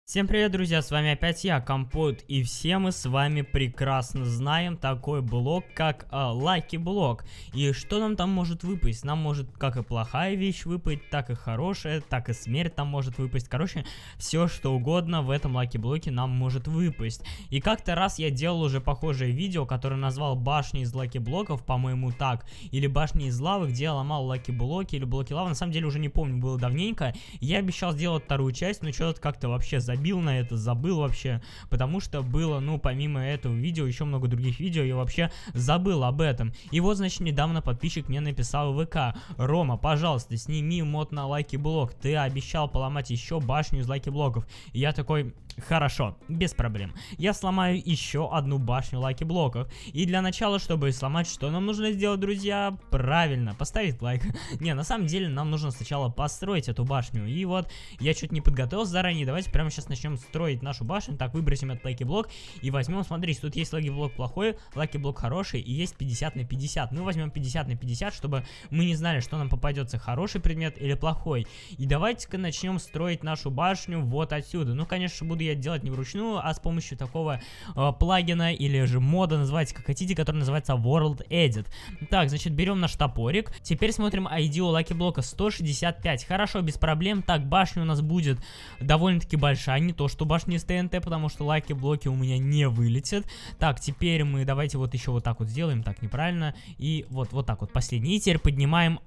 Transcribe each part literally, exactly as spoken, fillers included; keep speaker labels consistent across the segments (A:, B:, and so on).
A: Всем привет, друзья, с вами опять я, Компот, и все мы с вами прекрасно знаем такой блок, как э, Lucky Block. И что нам там может выпасть? Нам может как и плохая вещь выпасть, так и хорошая, так и смерть там может выпасть. Короче, все что угодно в этом Lucky Блоке нам может выпасть. И как-то раз я делал уже похожее видео, которое назвал башни из Lucky Блоков, по-моему так, или башни из лавы, где я ломал Lucky Блоки или блоки лавы. На самом деле уже не помню, было давненько. Я обещал сделать вторую часть, но что-то как-то вообще забил. Бил на это, забыл вообще, потому что было, ну, помимо этого видео, еще много других видео, я вообще забыл об этом. И вот, значит, недавно подписчик мне написал в ВК: Рома, пожалуйста, сними мод на Lucky Block, ты обещал поломать еще башню из Lucky Блоков. И я такой: хорошо, без проблем, я сломаю еще одну башню Lucky Блоков. И для начала, чтобы сломать, что нам нужно сделать, друзья? Правильно, поставить лайк. Не, на самом деле, нам нужно сначала построить эту башню. И вот, я чуть не подготовился заранее, давайте прямо сейчас начнем строить нашу башню. Так, выбросим этот Lucky Block и возьмем, смотрите, тут есть Lucky Block плохой, Lucky Block хороший и есть пятьдесят на пятьдесят. Мы возьмем пятьдесят на пятьдесят, чтобы мы не знали, что нам попадется, хороший предмет или плохой. И давайте-ка начнем строить нашу башню вот отсюда. Ну, конечно, буду я делать не вручную, а с помощью такого э, плагина или же мода, называйте как хотите, который называется World Edit. Так, значит, берем наш топорик. Теперь смотрим ай ди у Lucky Block сто шестьдесят пять. Хорошо, без проблем. Так, башня у нас будет довольно-таки большая, не то что башни из ТНТ, потому что Lucky блоки у меня не вылетят. Так, теперь мы давайте вот еще вот так вот сделаем. Так, неправильно. И вот, вот так вот последний. И теперь поднимаем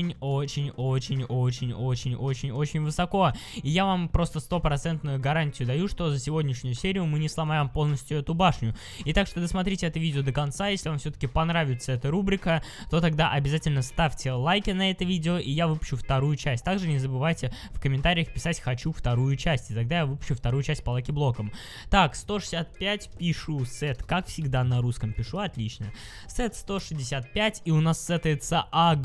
A: очень-очень-очень-очень-очень-очень-очень высоко. И я вам просто стопроцентную гарантию даю, что за сегодняшнюю серию мы не сломаем полностью эту башню. И так что досмотрите это видео до конца. Если вам все-таки понравится эта рубрика, то тогда обязательно ставьте лайки на это видео, и я выпущу вторую часть. Также не забывайте в комментариях писать «хочу вторую часть», и тогда я выпущу вторую часть по Lucky блокам. Так, сто шестьдесят пять пишу сет, как всегда на русском пишу, отлично. Сет сто шестьдесят пять, и у нас сетается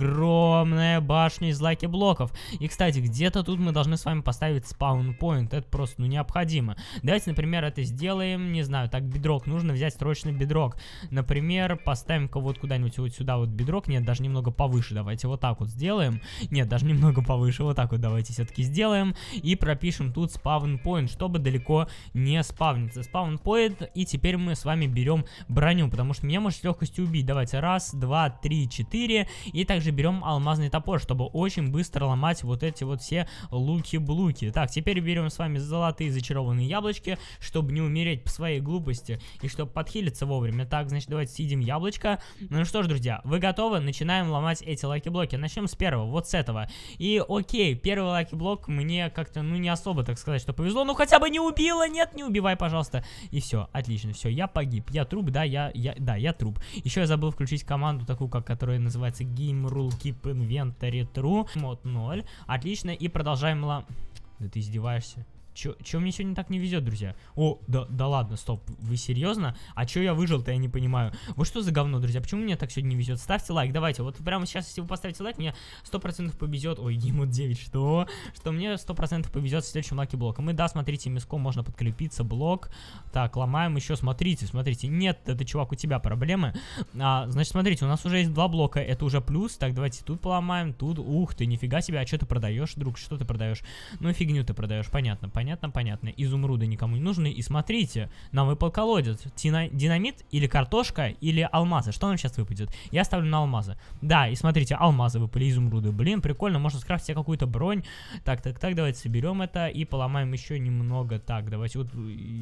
A: огромная башня из Lucky блоков. И, кстати, где-то тут мы должны с вами поставить спаунпоинт, это просто, ну, необходимо. Давайте, например, это сделаем, не знаю, так, бедрок, нужно взять срочно бедрок. Например, поставим-ка вот куда-нибудь вот сюда вот бедрок, нет, даже немного повыше, давайте вот так вот сделаем. Нет, даже немного повыше, вот так вот давайте все-таки сделаем. И пропишем тут спаунпоинт, чтобы далеко не спавниться. Спаунпоинт, и теперь мы с вами берем броню, потому что меня может с легкостью убить. Давайте, раз, два, три, четыре. И также берем алмазный топор, чтобы очень быстро ломать вот эти вот все луки-блуки. Так, теперь берем с вами золотые зачарованные яблочки, чтобы не умереть по своей глупости и чтобы подхилиться вовремя. Так, значит, давайте съедим яблочко. Ну что ж, друзья, вы готовы? Начинаем ломать эти лаки-блоки. Начнем с первого, вот с этого. И окей, первый лаки-блок мне как-то, ну, не особо, так сказать, что повезло. Ну, хотя бы не убило, нет, не убивай, пожалуйста. И все, отлично, все, я погиб. Я труп, да, я, я, да, я труп. Еще я забыл включить команду такую, как, которая называется Game Rule Keep Inventory True. Мод ноль. Отлично, и продолжаем лом... Да ты издеваешься? Чё, чё мне сегодня так не везет, друзья? О, да, да ладно, стоп, вы серьезно? А чё я выжил-то, я не понимаю. Вот что за говно, друзья, почему мне так сегодня не везет? Ставьте лайк, давайте, вот прямо сейчас, если вы поставите лайк, мне сто процентов повезет. Ой, геймод девять, что? Что мне сто процентов повезет с следующим лаки блоком. И да, смотрите, мяском можно подкрепиться, блок. Так, ломаем еще, смотрите, смотрите. Нет, это, чувак, у тебя проблемы. А, значит, смотрите, у нас уже есть два блока, это уже плюс. Так, давайте тут поломаем, тут, ух ты, нифига себе, а что ты продаешь, друг, что ты продаешь? Ну, фигню ты продаешь, понятно, понятно. Понятно, понятно. Изумруды никому не нужны. И смотрите, нам выпал колодец. Тина... Динамит или картошка, или алмазы. Что нам сейчас выпадет? Я ставлю на алмазы. Да, и смотрите, алмазы выпали, изумруды. Блин, прикольно, можно скрафтить себе какую-то бронь. Так, так, так, давайте соберем это и поломаем еще немного. Так, давайте вот...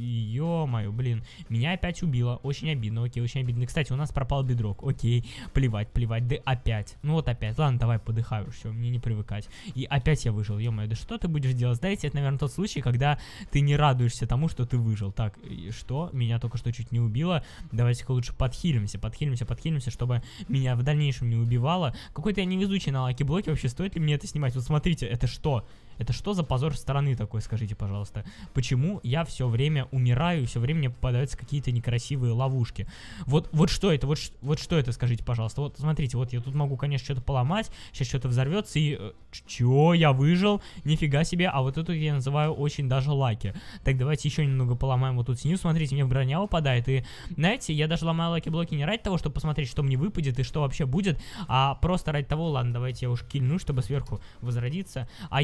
A: Ё-моё, блин. Меня опять убило. Очень обидно, окей, очень обидно. Кстати, у нас пропал бедрок. Окей, плевать, плевать. Да опять. Ну вот опять. Ладно, давай подыхаю. Все, мне не привыкать. И опять я выжил. Ё-моё, да что ты будешь делать? Знаете, это, наверное, тот случай, когда ты не радуешься тому, что ты выжил. Так, что? Меня только что чуть не убило. Давайте-ка лучше подхилимся, подхилимся, подхилимся, чтобы меня в дальнейшем не убивало. Какой-то я невезучий на Lucky блоке. Вообще, стоит ли мне это снимать? Вот смотрите, это что? Это что за позор стороны такой, скажите, пожалуйста? Почему я все время умираю, все время мне попадаются какие-то некрасивые ловушки? Вот, вот что это? Вот, вот что это, скажите, пожалуйста? Вот смотрите, вот я тут могу, конечно, что-то поломать, сейчас что-то взорвется и... Чё? Я выжил? Нифига себе. А вот эту я называю очень даже лаки. Так, давайте еще немного поломаем вот тут снизу. Смотрите, мне броня выпадает. И, знаете, я даже ломаю лаки-блоки не ради того, чтобы посмотреть, что мне выпадет и что вообще будет, а просто ради того, ладно, давайте я уж кильну, чтобы сверху возродиться. А я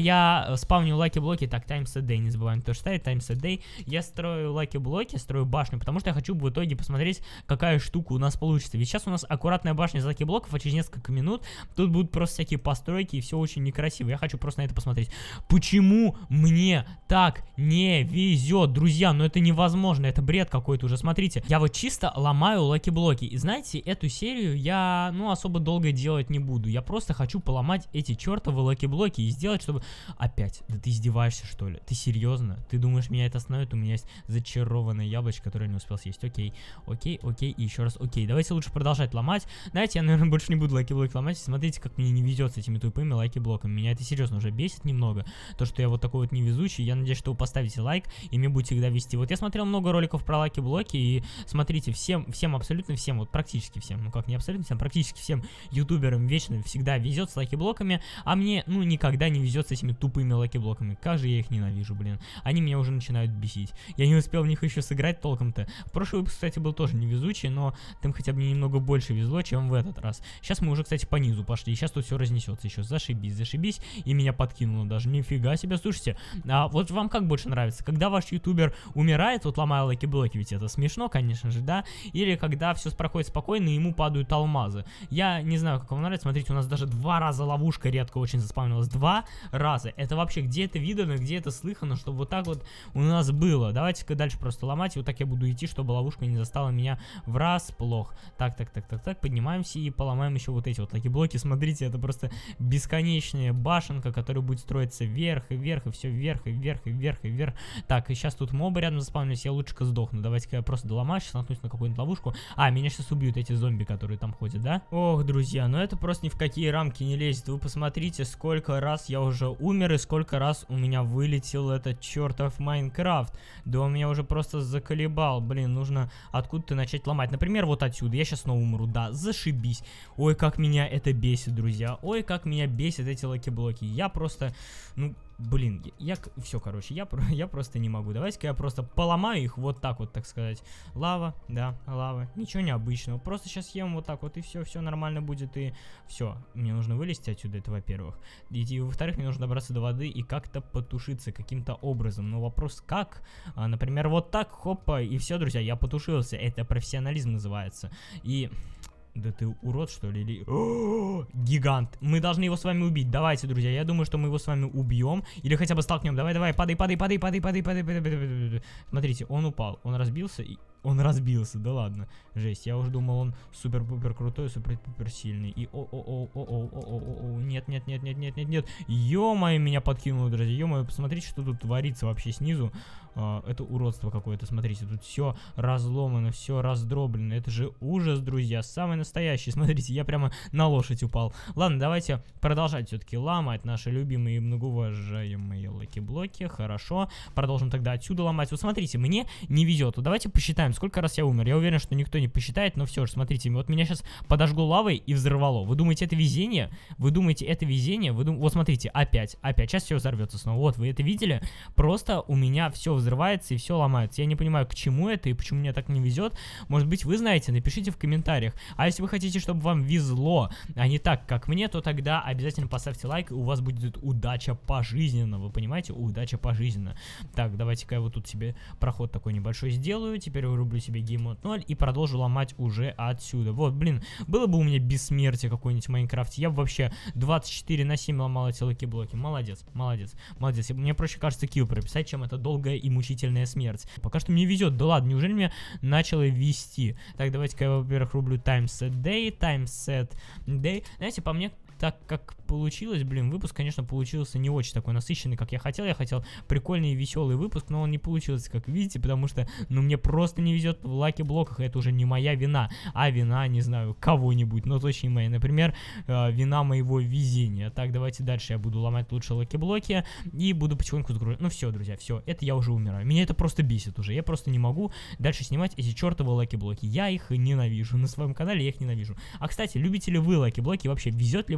A: я спавню лаки-блоки, так, times a day, не забываем то, что ставить, times a day. Я строю лаки-блоки, строю башню, потому что я хочу в итоге посмотреть, какая штука у нас получится. Ведь сейчас у нас аккуратная башня из лаки-блоков, а через несколько минут тут будут просто всякие постройки, и все очень некрасиво. Я хочу просто на это посмотреть. Почему мне так не везет, друзья? Ну это невозможно, это бред какой-то уже. Смотрите, я вот чисто ломаю лаки-блоки. И знаете, эту серию я, ну, особо долго делать не буду. Я просто хочу поломать эти чертовы лаки-блоки и сделать, чтобы... Опять, да ты издеваешься, что ли? Ты серьезно? Ты думаешь, меня это остановит? У меня есть зачарованное яблочко, которое я не успел съесть. Окей, окей, окей, и еще раз окей. Давайте лучше продолжать ломать. Знаете, я, наверное, больше не буду лаки-блоки ломать. Смотрите, как мне не везет с этими тупыми лаки-блоками. Меня это серьезно уже бесит немного. То, что я вот такой вот невезучий. Я надеюсь, что вы поставите лайк, и мне будет всегда вести. Вот я смотрел много роликов про лаки-блоки, и смотрите, всем, всем, абсолютно всем, вот практически всем, ну как не абсолютно всем, практически всем ютуберам вечно всегда везет с лаки-блоками, а мне, ну, никогда не везет с этими тупыми лаки-блоками. Как же я их ненавижу, блин. Они меня уже начинают бесить. Я не успел в них еще сыграть толком-то. Прошлый выпуск, кстати, был тоже невезучий, но там хотя бы мне немного больше везло, чем в этот раз. Сейчас мы уже, кстати, по низу пошли, и сейчас тут все разнесется еще. Зашибись, зашибись, и меня подкинуло даже. Нифига себе, слушайте. А вот вам как больше нравится? Когда ваш ютубер умирает, вот ломая лаки-блоки, ведь это смешно, конечно же, да? Или когда все проходит спокойно, и ему падают алмазы. Я не знаю, как вам нравится. Смотрите, у нас даже два раза ловушка редко очень заспавнилась. Два раза. Это вообще где это видано, где это слыхано, чтобы вот так вот у нас было. Давайте-ка дальше просто ломать. И вот так я буду идти, чтобы ловушка не застала меня врасплох. Так, так, так, так, так. Поднимаемся и поломаем еще вот эти вот лаки-блоки. Смотрите, это просто бесконечная башенка, которая будет строиться вверх и вверх, и все вверх, и вверх, и вверх, и вверх. Так, и сейчас тут мобы рядом заспавнились. Я лучше-ка сдохну. Давайте-ка я просто доломаю, сейчас наткнусь на какую-нибудь ловушку. А, меня сейчас убьют эти зомби, которые там ходят, да? Ох, друзья, ну это просто ни в какие рамки не лезет. Вы посмотрите, сколько раз я уже умер и сколько раз у меня вылетел этот чертов Майнкрафт. Да он меня уже просто заколебал. Блин, нужно откуда-то начать ломать. Например, вот отсюда. Я сейчас снова умру, да, зашибись. Ой, как меня это бесит, друзья. Ой, как меня бесит эти лаки-блоки. Я просто, ну... Блин, я, я все, короче, я, я просто не могу. Давайте-ка я просто поломаю их вот так вот, так сказать. Лава, да, лава, ничего необычного. Просто сейчас съем вот так вот, и все, все нормально будет, и все. Мне нужно вылезти отсюда, это во-первых. И, и во-вторых, мне нужно добраться до воды и как-то потушиться каким-то образом. Но вопрос как? А, например, вот так, хопа, и все, друзья, я потушился. Это профессионализм называется. И... Да ты урод, что ли? Или... О, гигант. Мы должны его с вами убить. Давайте, друзья. Я думаю, что мы его с вами убьем. Или хотя бы столкнем. Давай, давай, падай, падай, падай, падай, падай, падай, падай, падай, падай. Смотрите, он упал. Он разбился и... Он разбился, да ладно. Жесть, я уже думал, он супер-пупер крутой, супер-пупер сильный. И о-о-о-о-о-о-о-о-о, нет, нет, нет, нет, нет, нет, нет. Ё-моё, меня подкинуло, друзья. Ё-моё, посмотрите, что тут творится вообще снизу. А, это уродство какое-то, смотрите, тут все разломано, все раздроблено. Это же ужас, друзья, самый настоящий. Смотрите, я прямо на лошадь упал. Ладно, давайте продолжать все-таки ломать наши любимые и многоуважаемые лаки-блоки. Хорошо, продолжим тогда отсюда ломать. Вот смотрите, мне не везет. Вот давайте посчитаем, сколько раз я умер. Я уверен, что никто не посчитает, но все же, смотрите, вот меня сейчас подожгло лавой и взорвало. Вы думаете, это везение? Вы думаете, это везение? Вы дум... Вот смотрите, опять, опять, сейчас все взорвется снова. Вот, вы это видели? Просто у меня все взрывается и все ломается. Я не понимаю, к чему это и почему мне так не везет. Может быть, вы знаете, напишите в комментариях. А если вы хотите, чтобы вам везло, а не так, как мне, то тогда обязательно поставьте лайк, и у вас будет удача пожизненно. Вы понимаете? Удача пожизненно. Так, давайте-ка я вот тут себе проход такой небольшой сделаю. Теперь вырублю себе гейммод ноль и продолжу ломать уже отсюда. Вот, блин, было бы у меня бессмертие какой-нибудь в Майнкрафте, я бы вообще двадцать четыре на семь ломал эти лаки-блоки. Молодец, молодец, молодец. Мне проще, кажется, килл прописать, чем это долгая и мучительная смерть. Пока что мне везет. Да ладно, неужели мне начало вести? Так, давайте-ка я, во-первых, рублю times a day, times set day. Знаете, по мне, так как получилось, блин, выпуск, конечно, получился не очень такой насыщенный, как я хотел. Я хотел прикольный и веселый выпуск, но он не получился, как видите, потому что, ну, мне просто не везет в лаки-блоках, и это уже не моя вина, а вина, не знаю, кого-нибудь, но точно не моя. Например, э, вина моего везения. Так, давайте дальше я буду ломать лучше лаки-блоки и буду потихоньку загружать. Ну, все, друзья, все, это я уже умираю. Меня это просто бесит уже, я просто не могу дальше снимать эти чертовы лаки-блоки. Я их ненавижу, на своем канале я их ненавижу. А, кстати, любите ли вы лаки-блоки? Вообще, везет ли вам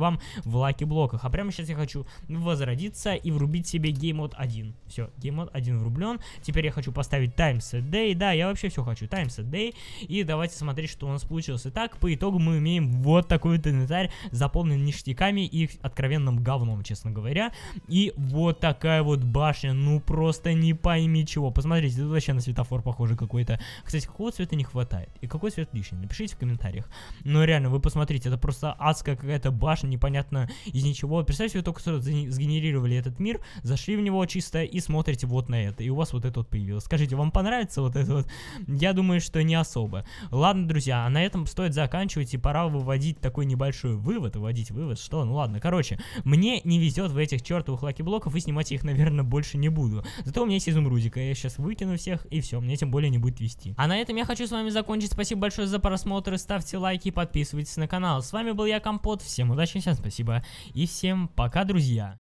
A: вам в лаки-блоках. А прямо сейчас я хочу возродиться и врубить себе геймод один. Все, геймод один врублен. Теперь я хочу поставить timeset day. Да, я вообще все хочу. Timeset day. И давайте смотреть, что у нас получилось. Итак, по итогу мы имеем вот такой вот инвентарь, заполненный ништяками и откровенным говном, честно говоря. И вот такая вот башня. Ну просто не пойми чего. Посмотрите, тут вообще на светофор похоже какой-то. Кстати, какого цвета не хватает? И какой цвет лишний? Напишите в комментариях. Но реально, вы посмотрите, это просто адская какая-то башня, непонятно из ничего. Представьте, вы только что сгенерировали этот мир, зашли в него чисто и смотрите вот на это. И у вас вот это вот появилось. Скажите, вам понравится вот это вот? Я думаю, что не особо. Ладно, друзья, а на этом стоит заканчивать, и пора выводить такой небольшой вывод. Выводить вывод, что? Ну ладно, короче, мне не везет в этих чертовых лаки-блоков, и снимать их, наверное, больше не буду. Зато у меня есть изумрудика, я сейчас выкину всех, и все, мне тем более не будет вести. А на этом я хочу с вами закончить. Спасибо большое за просмотр, ставьте лайки, подписывайтесь на канал. С вами был я, Компот, всем удачи, всем спасибо, и всем пока, друзья.